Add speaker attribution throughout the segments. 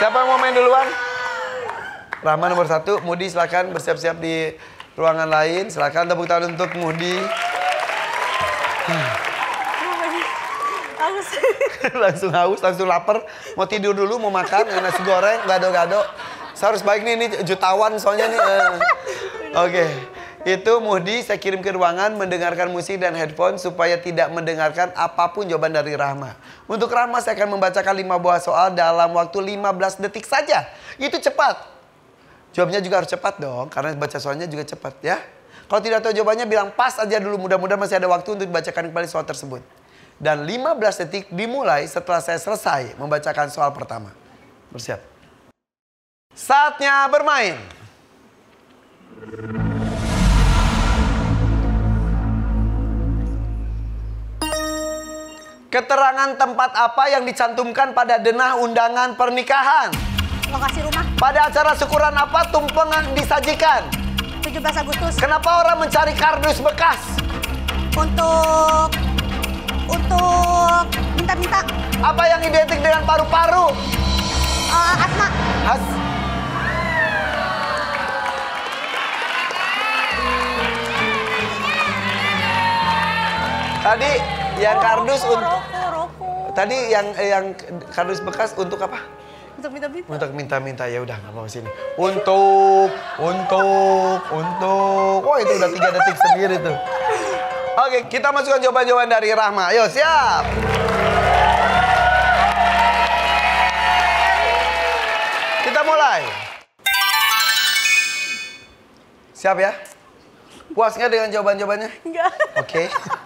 Speaker 1: Siapa yang mau main duluan? Rahma nomor 1. Mudi silakan bersiap-siap di ruangan lain. Silakan tepuk tangan untuk Mudi. Langsung haus, langsung lapar. Mau tidur dulu, mau makan, nasi goreng, gado-gado. Saya harus baik nih, ini jutawan soalnya nih. Oke. Itu Muhdi saya kirim ke ruangan mendengarkan musik dan headphone supaya tidak mendengarkan apapun jawaban dari Rahma. Untuk Rahma saya akan membacakan 5 buah soal dalam waktu 15 detik saja. Itu cepat. Jawabnya juga harus cepat dong, karena baca soalnya juga cepat ya. Kalau tidak tahu jawabannya bilang pas aja dulu, mudah-mudahan masih ada waktu untuk dibacakan kembali soal tersebut. Dan 15 detik dimulai setelah saya selesai membacakan soal pertama. Bersiap. Saatnya bermain. Keterangan tempat apa yang dicantumkan pada denah undangan pernikahan?
Speaker 2: Lokasi rumah.
Speaker 1: Pada acara syukuran apa tumpeng disajikan?
Speaker 2: 17 Agustus.
Speaker 1: Kenapa orang mencari kardus bekas?
Speaker 2: Untuk minta-minta.
Speaker 1: Apa yang identik dengan paru-paru?
Speaker 2: Asma.
Speaker 1: Tadi yang kardus untuk
Speaker 2: Roku.
Speaker 1: tadi yang kardus bekas untuk apa?
Speaker 2: Untuk minta-minta.
Speaker 1: Untuk minta-minta, ya udah nggak mau sini. Untuk. Wah itu udah 3 detik sendiri tuh. Oke, kita masukkan jawaban-jawaban dari Rahma. Ayo siap. Kita mulai. Siap ya? Puas nggak dengan jawaban-jawabannya?
Speaker 2: Enggak.
Speaker 1: Oke.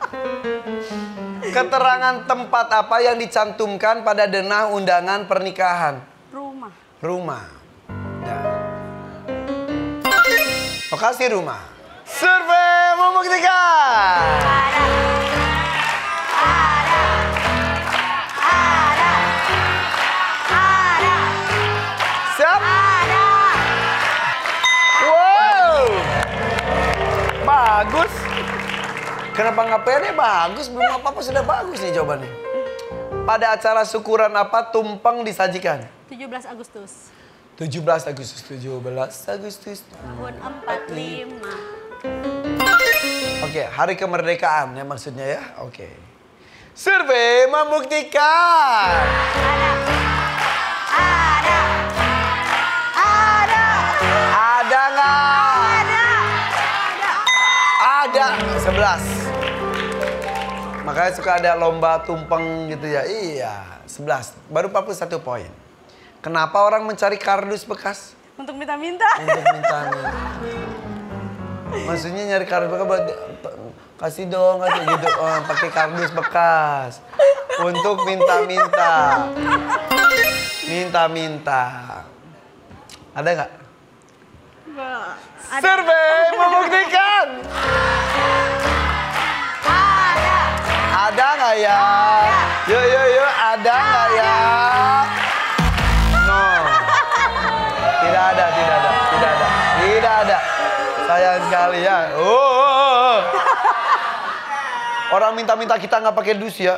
Speaker 1: Keterangan tempat apa yang dicantumkan pada denah undangan pernikahan?
Speaker 2: Rumah.
Speaker 1: Rumah. Ya. Lokasi rumah. Survei membuktikan.
Speaker 2: Ada.
Speaker 1: Siap?
Speaker 2: Ada.
Speaker 1: Wow. Bagus. Kenapa nggak pede? Bagus. Belum apa-apa sudah bagus nih jawabannya. Pada acara syukuran apa tumpeng disajikan?
Speaker 2: 17 Agustus.
Speaker 1: 17 Agustus. 17 Agustus.
Speaker 2: Tahun 45.
Speaker 1: Oke, hari kemerdekaan ya maksudnya ya. Oke. Survei membuktikan.
Speaker 2: Ada.
Speaker 1: Ada nggak? Ada. 11. Makanya suka ada lomba tumpeng gitu ya. Iya, 11. Baru 41 poin. Kenapa orang mencari kardus bekas?
Speaker 2: Untuk minta-minta.
Speaker 1: Untuk minta-minta. Maksudnya nyari kardus bekas buat kasih dong, kasih gitu. Oh, pakai kardus bekas. Untuk minta-minta. Minta-minta. Ada nggak? Survei membuktikan. Ada nggak ya? Yuk, ada nggak ya? No. Tidak ada. Sayang sekali ya. Oh. Orang minta-minta kita nggak pakai dus ya.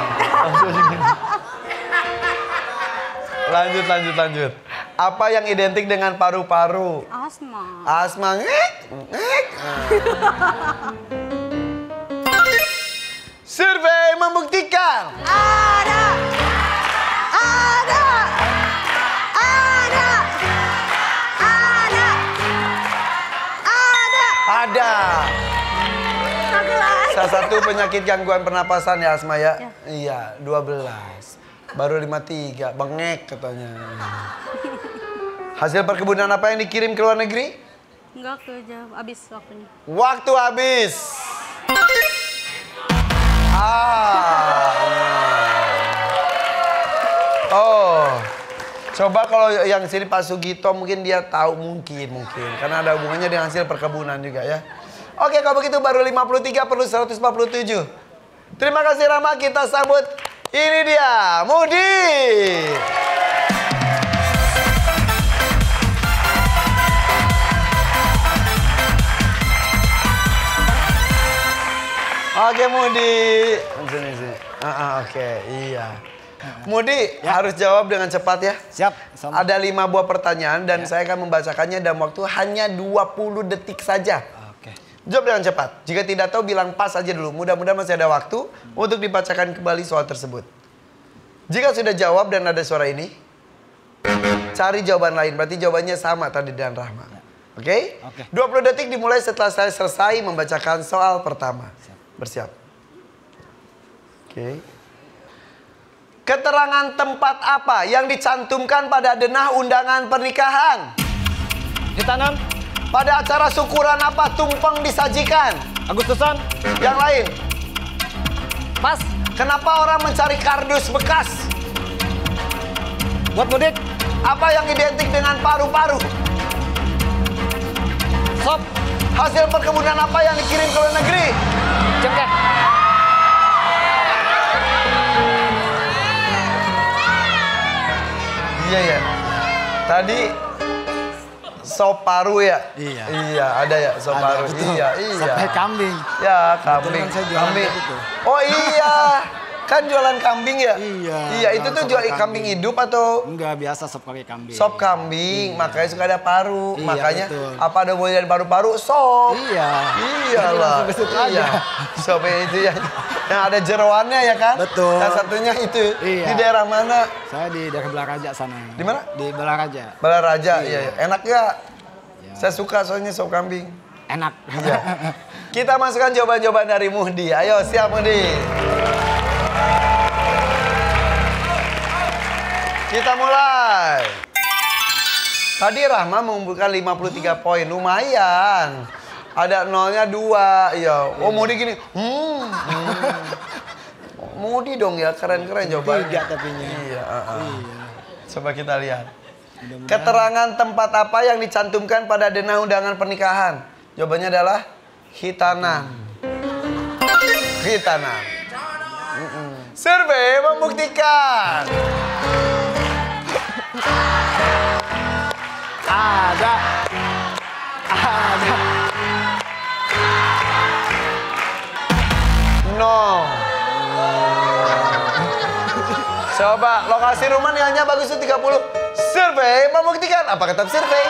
Speaker 1: Lanjut. Apa yang identik dengan paru-paru?
Speaker 2: Asma.
Speaker 1: Asma. Survei membuktikan. Ada. Salah satu penyakit gangguan pernapasan ya asma ya? Iya, 12. Baru 53, bengek katanya. Hasil perkebunan apa yang dikirim ke luar negeri?
Speaker 2: Enggak jauh, habis waktunya.
Speaker 1: Waktu habis. Oh. Coba kalau yang sini Pak Sugito mungkin dia tahu mungkin karena ada hubungannya dengan hasil perkebunan juga ya. Oke, kalau begitu baru 53 perlu 147. Terima kasih Rahma, kita sambut ini dia Mudi. Oke Mudi. Sini. Oke, iya. Mudi harus jawab dengan cepat ya.
Speaker 3: Siap. Sama.
Speaker 1: Ada 5 buah pertanyaan dan saya akan membacakannya dalam waktu hanya 20 detik saja.
Speaker 3: Oke.
Speaker 1: Jawab dengan cepat. Jika tidak tahu bilang pas aja dulu. Mudah-mudahan masih ada waktu untuk dibacakan kembali soal tersebut. Jika sudah jawab dan ada suara ini, cari jawaban lain. Berarti jawabannya sama tadi dengan Rahma. Oke?
Speaker 3: Oke.
Speaker 1: 20 detik dimulai setelah saya selesai membacakan soal pertama. Bersiap. Oke. Keterangan tempat apa yang dicantumkan pada denah undangan pernikahan?
Speaker 3: Ditanam.
Speaker 1: Pada acara syukuran apa tumpeng disajikan?
Speaker 3: Agustusan.
Speaker 1: Yang lain.
Speaker 3: Pas.
Speaker 1: Kenapa orang mencari kardus bekas?
Speaker 3: Buat mudik.
Speaker 1: Apa yang identik dengan paru-paru?
Speaker 3: Sop.
Speaker 1: Hasil perkebunan apa yang dikirim ke luar negeri?
Speaker 3: Cengkeh.
Speaker 1: Iya ya. Tadi sop paru ya?
Speaker 3: Iya.
Speaker 1: Iya, ada ya sop paru. Iya, iya.
Speaker 3: Sampai kambing.
Speaker 1: Ya, kambing.
Speaker 3: Kebetulan saya jualan
Speaker 1: Kambing.
Speaker 3: gitu.
Speaker 1: Oh iya. Kan jualan kambing ya?
Speaker 3: Iya.
Speaker 1: Iya, itu tuh
Speaker 3: sop
Speaker 1: jual
Speaker 3: kambing.
Speaker 1: kambing hidup atau
Speaker 3: Enggak, biasa sop kaki kambing.
Speaker 1: sop kambing? Makanya suka ada paru.
Speaker 3: Iya,
Speaker 1: Makanya
Speaker 3: betul.
Speaker 1: apa ada boleh dari paru-paru? Sop.
Speaker 3: Iya.
Speaker 1: Iyalah.
Speaker 3: Langsung ke situ
Speaker 1: Iya.
Speaker 3: aja.
Speaker 1: Sop itu ya. Yang ada jeroannya ya kan?
Speaker 3: Betul.
Speaker 1: Yang satunya itu.
Speaker 3: Iya.
Speaker 1: Di daerah mana?
Speaker 3: Saya di daerah Belaraja sana.
Speaker 1: Di mana?
Speaker 3: Di Belaraja.
Speaker 1: Balaraja. Iya. Enak ya?
Speaker 3: Ya.
Speaker 1: Saya suka soalnya sop kambing.
Speaker 3: Enak.
Speaker 1: Iya. Kita masukkan jawaban-jawaban dari Muhdi. Ayo, siap Muhdi. Kita mulai. Tadi Rahma mengumpulkan 53 poin. Lumayan. Ada nolnya 2. Iya. Oh, Muhdi gini. Muhdi dong ya. Keren-keren jawabannya.
Speaker 3: 3 tapinya.
Speaker 1: Iya.
Speaker 3: Iya.
Speaker 1: Coba kita lihat.
Speaker 3: Mudah-mudahan.
Speaker 1: Keterangan tempat apa yang dicantumkan pada denah undangan pernikahan? Jawabannya adalah hitanan. Hitanan. Survei membuktikan.
Speaker 3: Ada. Ada.
Speaker 1: No. Coba lokasi rumah nilainya bagus itu 30. Survei membuktikan. Apa kata survei?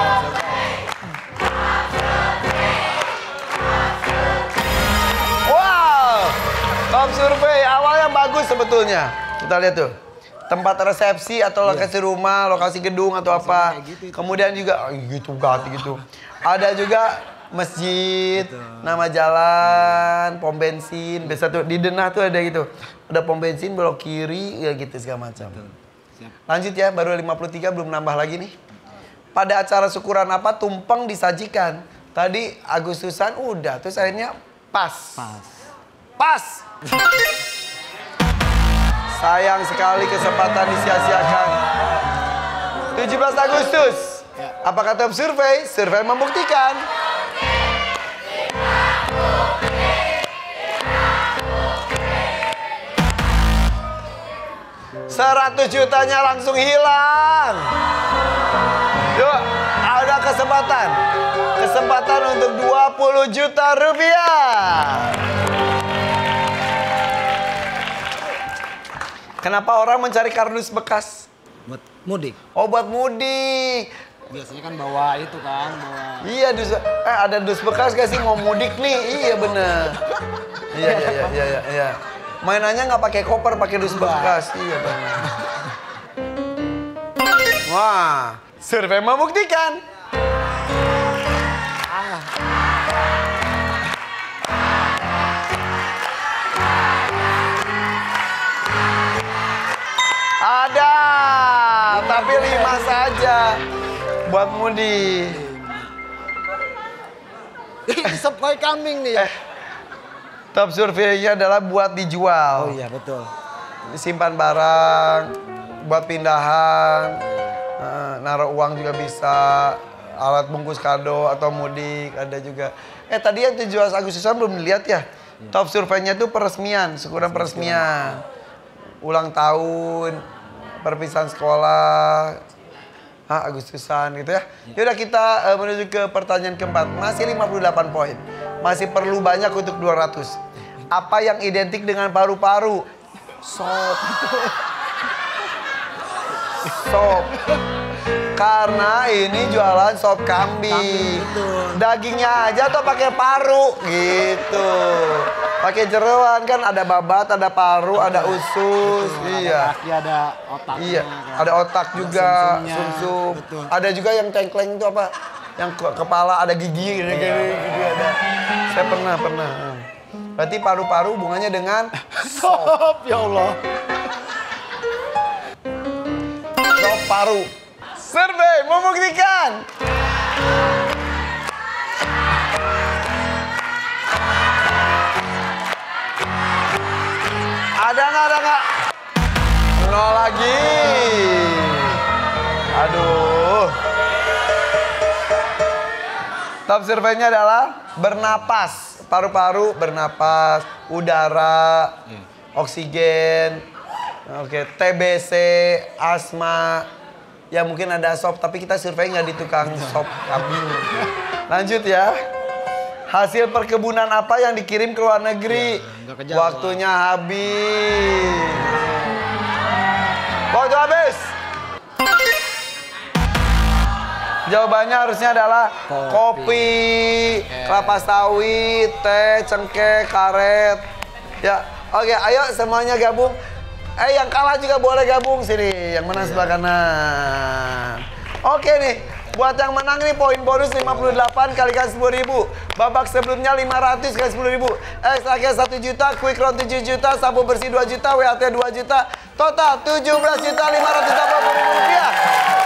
Speaker 1: Wow. Top survei awal yang bagus sebetulnya. Kita lihat tuh. Tempat resepsi atau lokasi rumah, lokasi gedung atau apa. Kemudian juga gitu ganti gitu. Ada juga masjid, nama jalan, pom bensin. Biasa tuh di denah tuh ada gitu. Ada pom bensin belok kiri ya gitu segala macam.
Speaker 3: Siap.
Speaker 1: Lanjut ya, baru 53 belum nambah lagi nih. Pada acara syukuran apa tumpeng disajikan? Tadi Agustusan udah, terus akhirnya pas.
Speaker 3: Pas.
Speaker 1: Pas. Sayang sekali kesempatan disia-siakan. 17 Agustus. Apa kata survei? Survei membuktikan. Seratus jutanya langsung hilang. Yuk, ada kesempatan. Kesempatan untuk 20 juta rupiah. Kenapa orang mencari kardus bekas?
Speaker 3: Buat mudik.
Speaker 1: Oh, buat mudik.
Speaker 3: Biasanya kan bawa itu kan, bawa.
Speaker 1: Iya, ada dus bekas gak sih mau mudik nih? Iya bener. Iya. Mainannya nggak pakai koper, pakai dus bekas. Iya bener. Wah, survei membuktikan. Ada, tapi 5 saja buat Mudi.
Speaker 3: Sop kaki kambing nih ya.
Speaker 1: Top surveinya adalah buat dijual.
Speaker 3: Oh iya betul.
Speaker 1: Simpan barang, buat pindahan, naruh uang juga bisa, alat bungkus kado atau mudik ada juga. Tadi yang 17 Agustusan belum dilihat ya. Top surveinya itu peresmian, syukuran peresmian. Ulang tahun, perpisahan sekolah, Agustusan gitu ya. Yaudah kita menuju ke pertanyaan keempat. Masih 58 poin. Masih perlu banyak untuk 200. Apa yang identik dengan paru-paru? Sop. sop. Karena ini jualan sop kambing. Dagingnya aja tuh pakai paru gitu. Pakai jeroan kan ada babat, ada paru, ada usus. Iya.
Speaker 3: Kaki ada otaknya.
Speaker 1: Iya,
Speaker 3: kan.
Speaker 1: ada otak juga,
Speaker 3: sumsumnya.
Speaker 1: sumsum.
Speaker 3: Betul.
Speaker 1: Ada juga yang tengkleng itu apa? Yang kepala ada gigi gitu ada. Saya pernah. Berarti paru-paru hubungannya dengan
Speaker 3: Sop, ya Allah.
Speaker 1: sop paru. Survei membuktikan. Ada nggak? Nol lagi. Aduh. Top surveinya adalah bernapas. Paru-paru bernapas, udara, oksigen, oke, TBC, asma. Ya mungkin ada sop, tapi kita survei nggak di tukang sop kambing. Lanjut ya. Hasil perkebunan apa yang dikirim ke luar negeri?
Speaker 3: nggak kejawab.
Speaker 1: Waktunya habis. Waktu habis. Jawabannya harusnya adalah kopi, kelapa sawit, teh, cengkeh, karet. Ya, oke, ayo semuanya gabung. Yang kalah juga boleh gabung sini. Yang menang sebelah kanan. Oke nih, buat yang menang nih poin bonus 58 kalikan 10.000. Babak sebelumnya 500 kali 10.000. Extra cash 1 juta, quick round 7 juta, sapu bersih 2 juta, WAT 2 juta. Total 17.580.000 rupiah.